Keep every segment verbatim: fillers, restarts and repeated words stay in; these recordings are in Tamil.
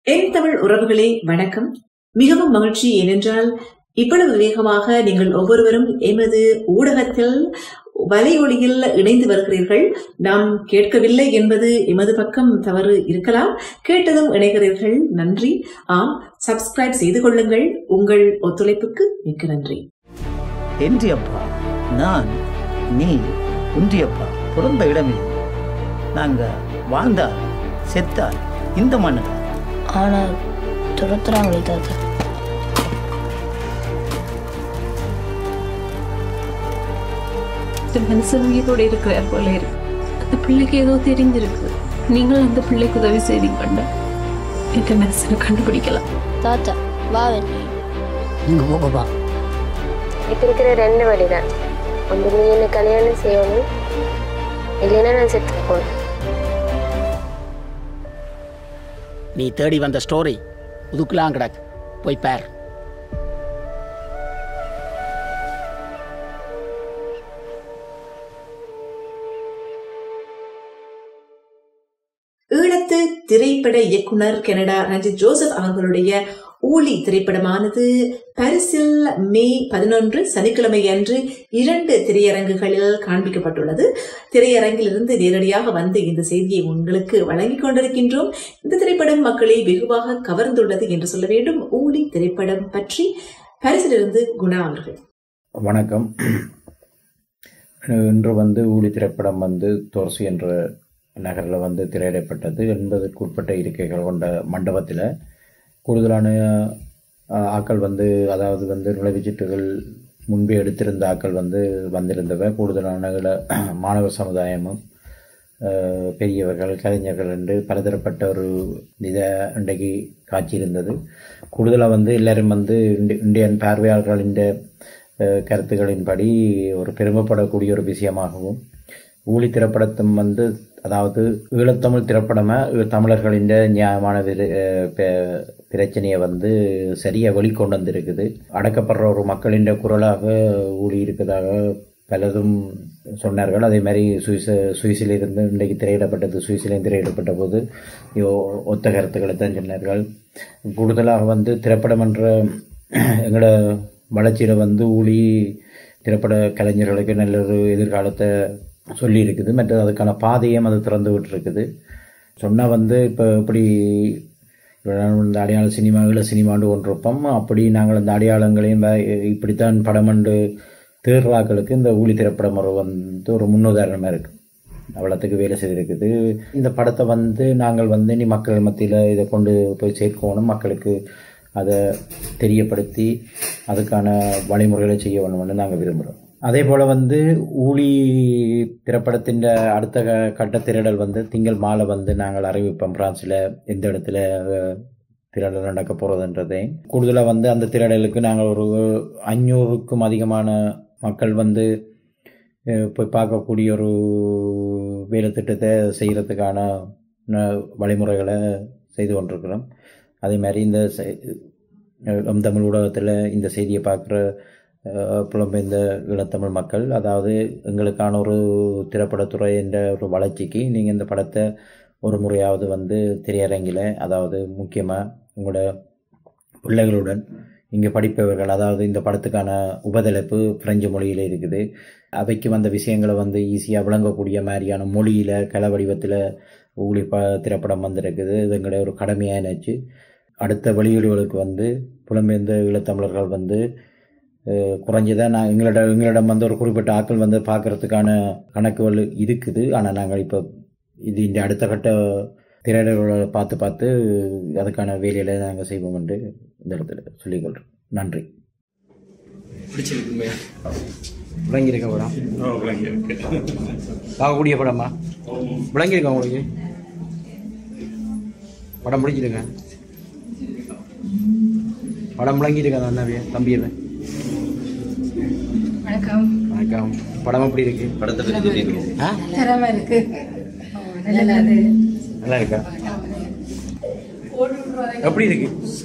என் தமிழ் உறவுகளே வணக்கம். மிகவும் மகிழ்ச்சி. ஏனென்றால் இவ்வளவு வேகமாக நீங்கள் ஒவ்வொருவரும் எமது ஊடகத்தில் வலையொலியில் இணைந்து வருகிறீர்கள். நாம் கேட்கவில்லை என்பது எமது பக்கம் தவறு இருக்கலாம். கேட்டதும் இணைகிறீர்கள். நன்றி. ஆம், சப்ஸ்கிரைப் செய்து கொள்ளுங்கள். உங்கள் ஒத்துழைப்புக்கு மிக்க நன்றி. என்றியப்பா, நான் நீ ஒன்றியப்பா பிறந்த இடமே. நாங்க வாழ்ந்தால் செத்தால் இந்த மண்ணில். ஆனால் துரத்துறாங்களே தாத்தா. மனுஷன் உயிரோடு இருக்கிறார் போல இருக்கு. அந்த பிள்ளைக்கு ஏதோ தெரிஞ்சிருக்கு. நீங்கள் அந்த பிள்ளைக்கு உதவி செய்தீங்கன்னா என்ற மனசனை கண்டுபிடிக்கலாம். தாத்தா வா வேண்டி நீங்க போகப்பா. இப்போ இருக்கிற ரெண்டு வழிதான். ஒன்று நீ என்னை கல்யாணம் செய்யணும், இல்லைன்னா நான் செத்து போகணும். நீ தேடி வந்த ஸ்டோரி உதுக்குலாம் கிடக்கு, போய் பார். ஈழத்து திரைப்பட இயக்குனர் கனடா ரஞ்சித் ஜோசப் அவர்களுடைய ஊழி திரைப்படமானது பாரிஸில் மே பதினொன்று சனிக்கிழமை அன்று இரண்டு திரையரங்குகளில் காண்பிக்கப்பட்டுள்ளது. திரையரங்கிலிருந்து நேரடியாக வந்து இந்த செய்தியை உங்களுக்கு வழங்கிக் கொண்டிருக்கின்றோம். இந்த திரைப்படம் மக்களை வெகுவாக கவர்ந்துள்ளது என்று சொல்ல வேண்டும். ஊழி திரைப்படம் பற்றி பாரிஸிலிருந்து குணா அவர்கள். வணக்கம். இன்று வந்து ஊழி திரைப்படம் வந்து தோர்சி என்ற நகரில் வந்து திரையிடப்பட்டது. எண்பதுக்கு உட்பட்ட இருக்கைகள் கொண்ட மண்டபத்தில் கூடுதலான ஆக்கள் வந்து, அதாவது வந்து நுழைவுச்சீட்டுகள் முன்பே எடுத்திருந்த ஆக்கள் வந்து வந்திருந்தவை. கூடுதலான மாணவர் சமுதாயமும் பெரியவர்கள் கலைஞர்கள் என்று பலதரப்பட்ட ஒரு இதை இன்றைக்கு காட்சி இருந்தது. கூடுதலாக வந்து எல்லாரும் வந்து இந்தியன் பார்வையாளர்களின் கருத்துக்களின்படி ஒரு பெருமைப்படக்கூடிய ஒரு விஷயமாகவும், ஊழி திரைப்படத்தும் வந்து அதாவது ஈழத்தமிழ் திரைப்படமாக தமிழர்களின் நியாயமான பிரச்சனையை வந்து சரியாக வெளிக்கொண்டு வந்திருக்குது. அடக்கப்படுற ஒரு மக்களின் குரலாக ஊழி இருக்கிறதாக பலரும் சொன்னார்கள். அதே மாதிரி சுவிச சுவிஸிலிருந்து இன்றைக்கு திரையிடப்பட்டது, சுவிஸிலேயும் திரையிடப்பட்ட போது ஒத்த கருத்துக்களை தான் சொன்னார்கள். கூடுதலாக வந்து திரைப்படம் என்ற எங்களோட வளர்ச்சியில் வந்து ஊழி திரைப்பட கலைஞர்களுக்கு நல்ல ஒரு எதிர்காலத்தை சொல்லி இருக்குது. மற்ற அதுக்கான பாதையும் அது திறந்து விட்டுருக்குது. சொன்னால் வந்து இப்போ இப்படி இந்த அடையாள சினிமாவில் சினிமாண்டு ஒன்றிருப்போம். அப்படி நாங்கள் இந்த அடையாளங்களையும் இப்படித்தான் படமண்டு தேர்வாக்களுக்கு இந்த ஊழி திரைப்படம் ஒரு வந்து ஒரு முன்னுதாரணமாக இருக்குது. அவ்வளோத்துக்கு வேலை செய்திருக்குது. இந்த படத்தை வந்து நாங்கள் வந்து இனி மக்கள் மத்தியில் இதை கொண்டு போய் சேர்க்கணும், மக்களுக்கு அதை தெரியப்படுத்தி அதுக்கான வழிமுறைகளை செய்ய வேணும்னு நாங்கள் விரும்புகிறோம். அதே போல் வந்து ஊழி திரைப்படத்தின் அடுத்த கட்ட திரையிடல் வந்து திங்கள் மாலை வந்து நாங்கள் அறிவிப்போம். பிரான்ஸில் எந்த இடத்துல திரையிடல் நடக்க போகிறதுன்றதை. கூடுதலாக வந்து அந்த திரையிடலுக்கு நாங்கள் ஒரு அஞ்சூறுக்கும் அதிகமான மக்கள் வந்து போய் பார்க்கக்கூடிய ஒரு வேலை திட்டத்தை செய்கிறதுக்கான வழிமுறைகளை செய்து கொண்டிருக்கிறோம். அதே மாதிரி இந்த தமிழ் ஊடகத்தில் இந்த செய்தியை பார்க்குற புலம்பெயர்ந்த ஈழத்தமிழ் மக்கள், அதாவது எங்களுக்கான ஒரு திரைப்படத்துறை என்ற ஒரு வளர்ச்சிக்கு நீங்கள் இந்த படத்தை ஒரு முறையாவது வந்து திரையரங்கில், அதாவது முக்கியமாக உங்களோட பிள்ளைகளுடன் இங்கே படிப்பவர்கள், அதாவது இந்த படத்துக்கான உபதலைப்பு பிரெஞ்சு மொழியில் இருக்குது. அவைக்கு வந்த விஷயங்களை வந்து ஈஸியாக விளங்கக்கூடிய மாதிரியான மொழியில் கலை வடிவத்தில் ஊழி ப திரைப்படம் வந்திருக்குது. இது எங்களுடைய ஒரு கடமையாக நினச்சி அடுத்த வெளியீடுகளுக்கு வந்து புலம்பெயர்ந்த ஈழத்தமிழர்கள் வந்து குறைஞ்சதான் நான் எங்களோட எங்களிடம் வந்து ஒரு குறிப்பிட்ட ஆக்கள் வந்து பார்க்குறதுக்கான கணக்குகள் இருக்குது. ஆனால் நாங்கள் இப்போ இது இந்த அடுத்த கட்ட திரையிடல்களை பார்த்து பார்த்து அதுக்கான வேலைகளை நாங்கள் செய்வோம் என்று இந்த இடத்துல சொல்லிக்கொள்கிறோம். நன்றி. பிடிச்சிருக்குமே விளங்கியிருக்க படம் பார்க்கக்கூடிய படமா விளங்கியிருக்கேன். உங்களுக்கு படம் பிடிச்சிருங்க, படம் விளங்கியிருக்கேன் அண்ணாவே தம்பியவே. வணக்கம். வணக்கம். படம் எப்படி இருக்கு? படத்தை பற்றி இருக்கு. நல்லா இருக்கா? எப்படி இருக்கு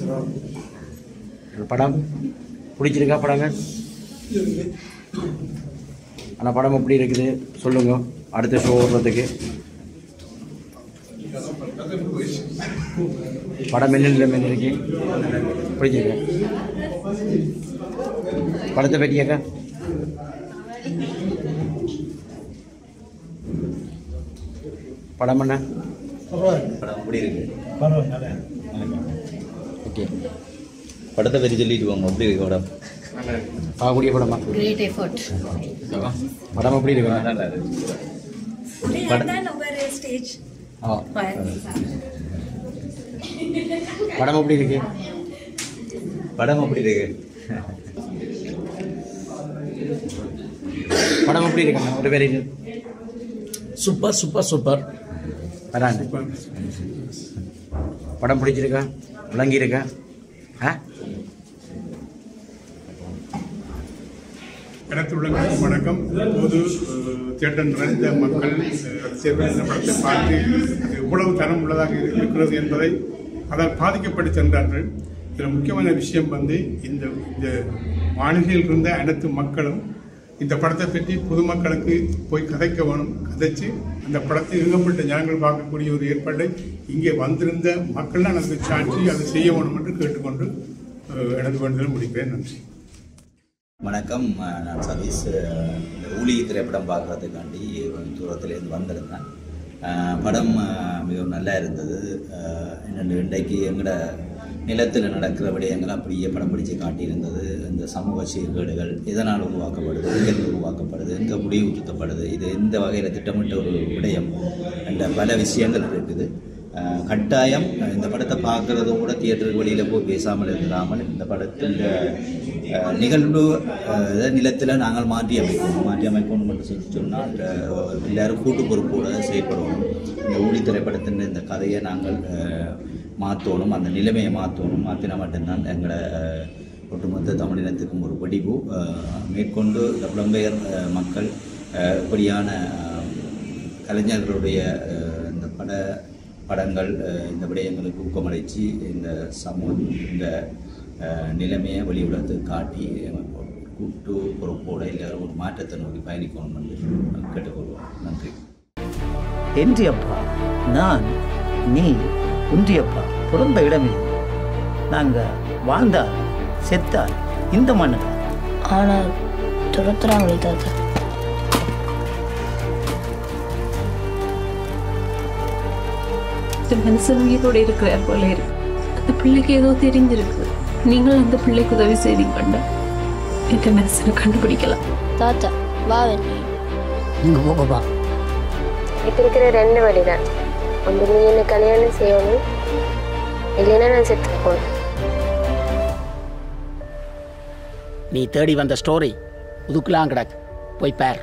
படம்? பிடிச்சிருக்கா படங்கள்? ஆனால் படம் எப்படி இருக்குது சொல்லுங்க அடுத்த ஷோ ஓடுறதுக்கு. படம் என்ன நிலைமை இருக்கு பிடிச்சிருக்கேன். படத்தை பற்றியாக்கா படம் என்ன படம் எப்படி இருக்கு? ஓகே படத்தை பற்றி சொல்லிட்டு போங்க. எப்படி இருக்கு படம்? பார்க்கக்கூடிய படமா? Great effort. படம் எப்படி இருக்கு? நல்லா இருக்கு. ஆ படம் எப்படி இருக்கு? படம் எப்படி இருக்கு? படம் எப்படி இருக்கு? ஒரு பேர் சூப்பர் சூப்பர் சூப்பர். வராங்க. படம் பிடிச்சிருக்கா? விளங்கி இருக்கா? ஆ இடத்துள்ளவர்களுக்கு வணக்கம். இப்போது தியேட்டர் நிறைந்த மக்கள் அரசியல் இந்த படத்தை பார்த்து அது எவ்வளவு தரம் உள்ளதாக இருக்கிறது என்பதை அதால் பாதிக்கப்பட்டு சென்றார்கள். இதில் முக்கியமான விஷயம் வந்து இந்த இந்த மாளிகையில் இருந்த அனைத்து மக்களும் இந்த படத்தை பற்றி பொதுமக்களுக்கு போய் கதைக்க வேணும். கதைச்சு அந்த படத்தை இயங்கப்பட்ட ஜனங்கள் பார்க்கக்கூடிய ஒரு ஏற்பாட்டை இங்கே வந்திருந்த மக்கள் எனக்கு சாட்சி அதை செய்ய வேணும் என்று கேட்டுக்கொண்டு எனது வேண்டுதல் முடிக்கிறேன். நன்றி. வணக்கம், நான் சதீஷ். இந்த ஊழி திரைப்படம் பார்க்குறதுக்காண்டி தூரத்துலேருந்து வந்திருந்தேன். படம் மிகவும் நல்லா இருந்தது. என்னென்று இன்றைக்கு எங்களோட நிலத்தில் நடக்கிற விடயங்கள் அப்படியே படம் பிடிச்சு காட்டியிருந்தது. இந்த சமூக சீர்கேடுகள் எதனால் உருவாக்கப்படுது, எங்கே உருவாக்கப்படுது, எங்கே முடிவு சுத்தப்படுது, இது எந்த வகையில் திட்டமிட்ட ஒரு விடயம் என்ற பல விஷயங்கள் இருக்குது. கட்டாயம் இந்த படத்தை பார்க்குறது கூட தியேட்டருக்கு வெளியில் போய் பேசாமல் இல்லாமல் இந்த படத்தின் நிகழ்வு நிலத்தில் நாங்கள் மாற்றி அமைக்கணும் மாற்றி அமைக்கணும் என்று சொல்லி சொன்னால் எல்லாரும் கூட்டு பொறுப்போடு செயல்படணும். இந்த ஊழி திரைப்படத்தின் இந்த கதையை நாங்கள் மாற்றணும், அந்த நிலைமையை மாற்றணும். மாற்றினா மட்டும்தான் எங்களை ஒட்டுமொத்த தமிழினத்துக்கும் ஒரு வெடிவு. மேற்கொண்டு இந்த புலம்பெயர் மக்கள் இப்படியான கலைஞர்களுடைய இந்த பட படங்கள் இந்த விடயங்களுக்கு ஊக்கமளித்து இந்த சமூக இந்த நிலைமையை வெளி உலகத்துக்கு காட்டி கூட்டு பொறுப்போடு எல்லாரும் ஒரு மாற்றத்தை நோக்கி பயணிக்கணும் என்று கேட்டுக்கொள்வோம். நன்றி. என்றியப்பா நான் நீ ஒன்றியப்பா பிறந்த இடமே நாங்கள் வாழ்ந்தால் செத்தால் இந்த மண்ணில். ஆனால் துரத்துறாங்களே தாத்தா. மனுஷன் உயிரோடு இருக்கிறார் போல இருக்கு. அந்த பிள்ளைக்கு ஏதோ தெரிஞ்சிருக்கு. நீங்கள் அந்த பிள்ளைக்கு உதவி செய்தீங்கன்னா என்ற மனசனை கண்டுபிடிக்கலாம். தாத்தா வா வெண்ணி. நீங்க போகப்பா. இப்போ இருக்கிற ரெண்டு வழிதான். ஒன்று நீ என்னை கல்யாணம் செய்யணும், இல்லைன்னா நான் செத்து போகணும். நீ தேடி வந்த ஸ்டோரி உதுக்குலாம் கிடக்கு, போய் பார்.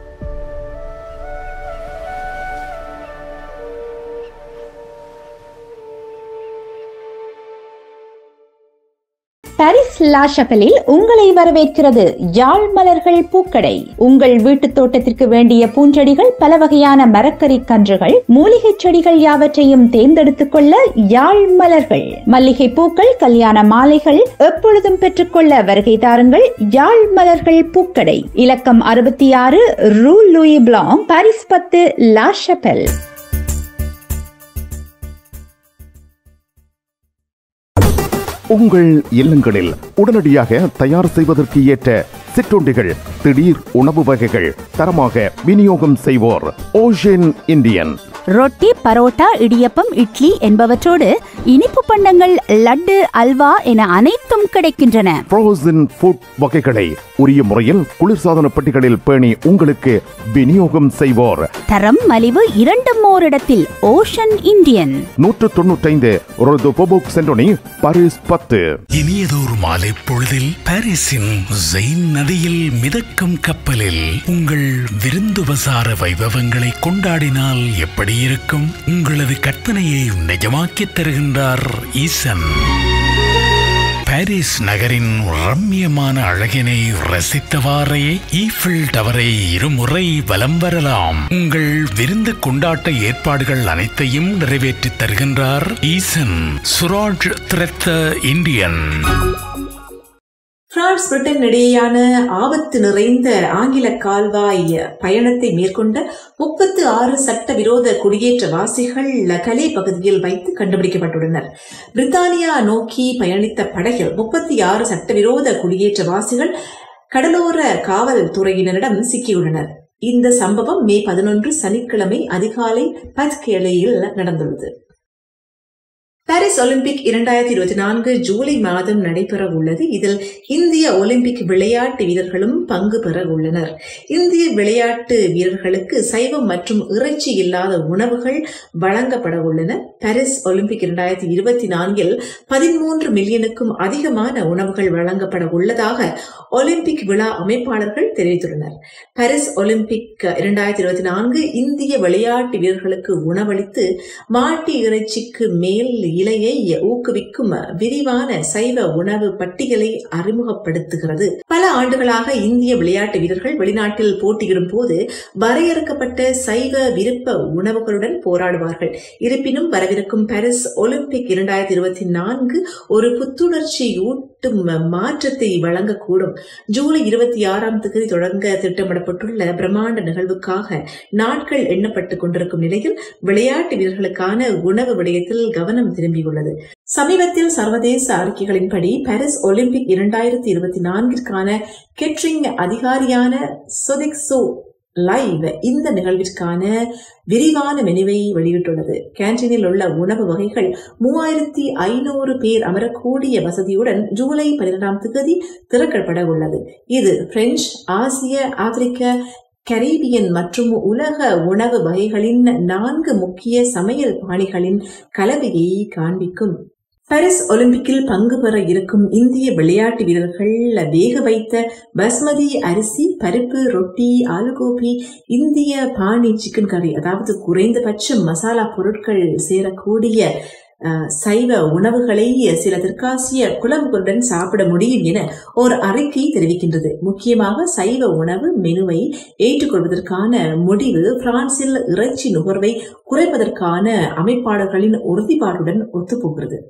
பாரிஸ் லா ஷபெலில் உங்களை வரவேற்கிறது யாழ் மலர்கள் பூக்கடை. உங்கள் வீட்டு தோட்டத்திற்கு வேண்டிய பூஞ்செடிகள், பல வகையான மரக்கறி கன்றுகள், மூலிகை செடிகள் யாவற்றையும் தேர்ந்தெடுத்துக் கொள்ள யாழ் மலர்கள். மல்லிகை பூக்கள், கல்யாண மாலைகள் எப்பொழுதும் பெற்றுக்கொள்ள வருகை தாருங்கள். யாழ் மலர்கள் பூக்கடை, இலக்கம் அறுபத்தி ஆறு ரூ லூயி பிளாங், பாரிஸ் பத்து, லா ஷபெல். உங்கள் இல்லங்களில் உடனடியாக தயார் செய்வதற்கு ஏற்ற சிற்றுண்டிகள், திடீர் உணவு வகைகள் தரமாக விநியோகம் செய்வோர் ஓஷன் இந்தியன். ரொட்டி, பரோட்டா, இடியப்பம், இட்லி என்பவற்றோடு இனிப்பு பண்டங்கள், லட்டு, அல்வா என அனைத்தும் கிடைக்கின்றன. ஃப்ரோசன் ஃபுட் வகைகளை உரிய முறையில் குளிர்சாதன பெட்டிகளில் பேணி உங்களுக்கு விநியோகம் செய்வோர். தரம், மலிவு இரண்டும் ஓரிடத்தில் ஓஷன் இந்தியன். நூற்று தொன்னூற்றி ஐந்து சென்டோனி, பாரிஸ் பத்து. இனியதோர் மாலை பொழுதில் பாரிஸின் ஜெயின் நதியில் மிதக்கும் கப்பலில் உங்கள் விருந்துபசார வைபவங்களை கொண்டாடினால் எப்படி இருக்கும்? உங்களது கற்பனையை நிஜமாக்கி தருகின்றார் ஈசன். பாரிஸ் நகரின் ரம்மியமான அழகினை ரசித்தவாறே ஈஃபில் டவரை இருமுறை வலம் வரலாம். உங்கள் விருந்து கொண்டாட்ட ஏற்பாடுகள் அனைத்தையும் நிறைவேற்றி தருகின்றார் ஈசன். சுராஜ் திரத்த இந்தியன். பிரான்ஸ் பிரிட்டன் இடையேயான ஆபத்து நிறைந்த ஆங்கில கால்வாய் பயணத்தை மேற்கொண்ட முப்பத்து ஆறு சட்டவிரோத குடியேற்றவாசிகள் கலே பகுதியில் வைத்து கண்டுபிடிக்கப்பட்டுள்ளனர். பிரித்தானியா நோக்கி பயணித்த படகில் முப்பத்தி ஆறு சட்டவிரோத குடியேற்றவாசிகள் கடலோர காவல்துறையினரிடம் சிக்கியுள்ளனர். இந்த சம்பவம் மே பதினொன்று சனிக்கிழமை அதிகாலை பத்கேலையில் நடந்துள்ளது. பாரிஸ் ஒலிம்பிக் இரண்டாயிரத்தி இருபத்தி நான்கு ஜூலை மாதம் நடைபெற உள்ளது. இதில் இந்திய ஒலிம்பிக் விளையாட்டு வீரர்களும் பங்கு பெற உள்ளனர். இந்திய விளையாட்டு வீரர்களுக்கு சைவம் மற்றும் இறைச்சி இல்லாத உணவுகள் வழங்கப்பட உள்ளன. பாரிஸ் ஒலிம்பிக் இரண்டாயிரத்தி இருபத்தி நான்கில் பதிமூன்று மில்லியனுக்கும் அதிகமான உணவுகள் வழங்கப்பட உள்ளதாக ஒலிம்பிக் விழா அமைப்பாளர்கள் தெரிவித்துள்ளனர். பாரிஸ் ஒலிம்பிக் இரண்டாயிரத்தி இருபத்தி நான்கு இந்திய விளையாட்டு வீரர்களுக்கு உணவளித்து மாட்டு இறைச்சிக்கு மேல் இலையை ஊக்குவிக்கும் விரிவான சைவ உணவு பட்டியலை அறிமுகப்படுத்துகிறது. பல ஆண்டுகளாக இந்திய விளையாட்டு வீரர்கள் வெளிநாட்டில் போட்டியிடும் போது வரையறுக்கப்பட்ட சைவ விருப்ப உணவுகளுடன் போராடுவார்கள். இருப்பினும் வரவிருக்கும் பாரிஸ் ஒலிம்பிக் இரண்டாயிரத்தி இருபத்தி நான்கு ஒரு புத்துணர்ச்சியூட்டும் மாற்றத்தை வழங்கக்கூடும். ஜூலை இருபத்தி ஆறாம் தேதி தொடங்க திட்டமிடப்பட்டுள்ள பிரம்மாண்ட நிகழ்வுக்காக நாட்கள் எண்ணப்பட்டுக் கொண்டிருக்கும் நிலையில் விளையாட்டு வீரர்களுக்கான உணவு விடயத்தில் கவனம் திரும்பியுள்ளது. சமீபத்தில் சர்வதேச அறிக்கைகளின்படி பாரிஸ் ஒலிம்பிக் இரண்டாயிரத்தி இருபத்தி நான்கிற்கான கேட்டரிங் அதிகாரியான சொதெக்சோ லைவ் இந்த நிகழ்விற்கான விரிவான மெனுவை வெளியிட்டுள்ளது. கேன்டீனில் உள்ள உணவு வகைகள் மூவாயிரத்தி ஐநூறு பேர் அமரக்கூடிய வசதியுடன் ஜூலை பதினெட்டாம் தேதி திறக்கப்பட உள்ளது. இது பிரெஞ்சு, ஆசிய, ஆப்பிரிக்க, கரீபியன் மற்றும் உலக உணவு வகைகளின் நான்கு முக்கிய சமையல் பாணிகளின் கலவையை காண்பிக்கும். பாரிஸ் ஒலிம்பிக்கில் பங்கு பெற இருக்கும் இந்திய விளையாட்டு வீரர்கள் வேக வைத்த பாஸ்மதி அரிசி, பருப்பு, ரொட்டி, ஆலுகோபி, இந்திய பாணி சிக்கன் கறி, அதாவது குறைந்தபட்ச மசாலா பொருட்கள் சேரக்கூடிய சைவ உணவுகளை சில தெற்காசிய குழம்புகளுடன் சாப்பிட முடியும் என ஒரு அறிக்கை தெரிவிக்கின்றது. முக்கியமாக சைவ உணவு மெனுவை ஏற்றுக்கொள்வதற்கான முடிவு பிரான்சில் இறைச்சி நுகர்வை குறைப்பதற்கான அமைப்பாளர்களின் உறுதிப்பாட்டுடன் ஒத்துப்போகிறது.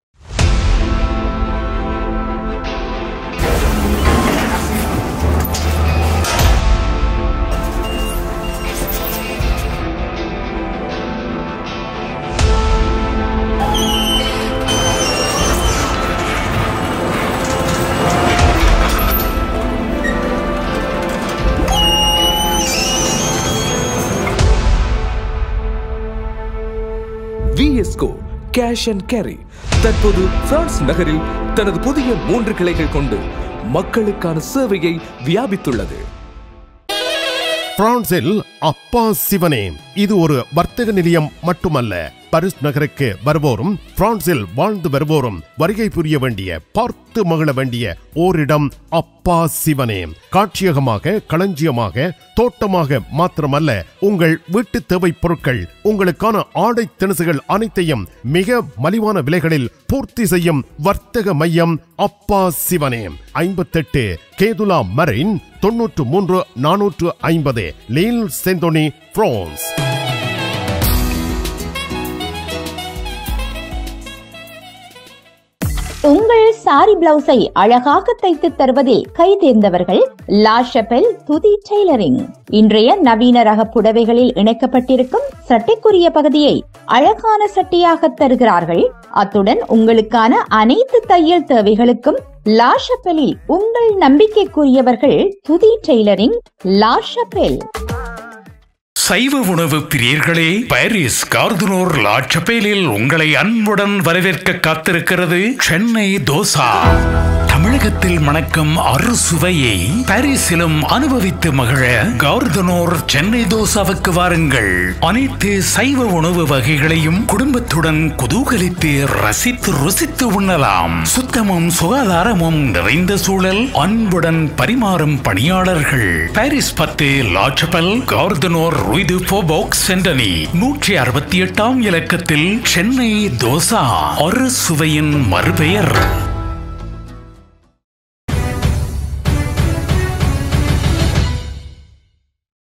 விஎஸ்கோ கேஷ் அண்ட் கேரி தற்போது பிரான்ஸ் நகரில் தனது புதிய மூன்று கிளைகள் கொண்டு மக்களுக்கான சேவையை வியாபித்துள்ளது. பிரான்சில் அப்பா சிவனே இது ஒரு வர்த்தக நிலையம் மட்டுமல்ல. பாரிஸ் நகருக்கு வருவோரும் பிரான்சில் வாழ்ந்து வருவோரும் வருகை புரிய வேண்டிய, பார்த்து மகிழ வேண்டிய ஓரிடம் அப்பா சிவனே. காட்சியகமாக, களஞ்சியமாக, தோட்டமாக மாத்திரமல்ல, உங்கள் வீட்டு தேவை பொருட்கள், உங்களுக்கான ஆடை திணுசுகள் அனைத்தையும் மிக மலிவான விலைகளில் பூர்த்தி செய்யும் வர்த்தக மையம் அப்பா சிவனே. ஐம்பத்தெட்டு கேதுலா மரைன், தொன்னூற்று மூன்று நானூற்று ஐம்பது லீல் செந்தோனி, பிரான்ஸ். உங்கள் சாரி பிளவுஸை அழகாக தைத்து தருவதில் கை தேர்ந்தவர்கள் லா ஷபெல் துதி டெய்லரிங். இன்றைய நவீன ரக புடவைகளில் இணைக்கப்பட்டிருக்கும் சட்டைக்குரிய பகுதியை அழகான சட்டையாக தருகிறார்கள். அத்துடன் உங்களுக்கான அனைத்து தையல் தேவைகளுக்கும் லா ஷபெலில் உங்கள் நம்பிக்கைக்குரியவர்கள் துதி டெய்லரிங், லா ஷபெல். சைவ உணவு பிரியர்களே, பாரிஸ் கார்துனோர் லா ஷபெலில் உங்களை அன்புடன் வரவேற்க காத்திருக்கிறது சென்னை தோசா. தமிழகத்தில் மணக்கும் அறுசுவையை பாரிஸிலும் அனுபவித்து மகிழ கார்துனோர் சென்னை தோசாவுக்கு வாருங்கள். அனைத்து சைவ உணவு வகைகளையும் குடும்பத்துடன் குதூகலித்து ரசித்து ருசித்து உண்ணலாம். சுத்தமும் சுகாதாரமும் நிறைந்த சூழல், அன்புடன் பரிமாறும் பணியாளர்கள். பாரிஸ் பத்து La Chapelle Gare du Nord rue du ஃபோபோக்ஸ் சென்டனி நூற்றி அறுபத்தி எட்டாம் இலக்கத்தில் சென்னை தோசா, அறுசுவையின் மறுபெயர்.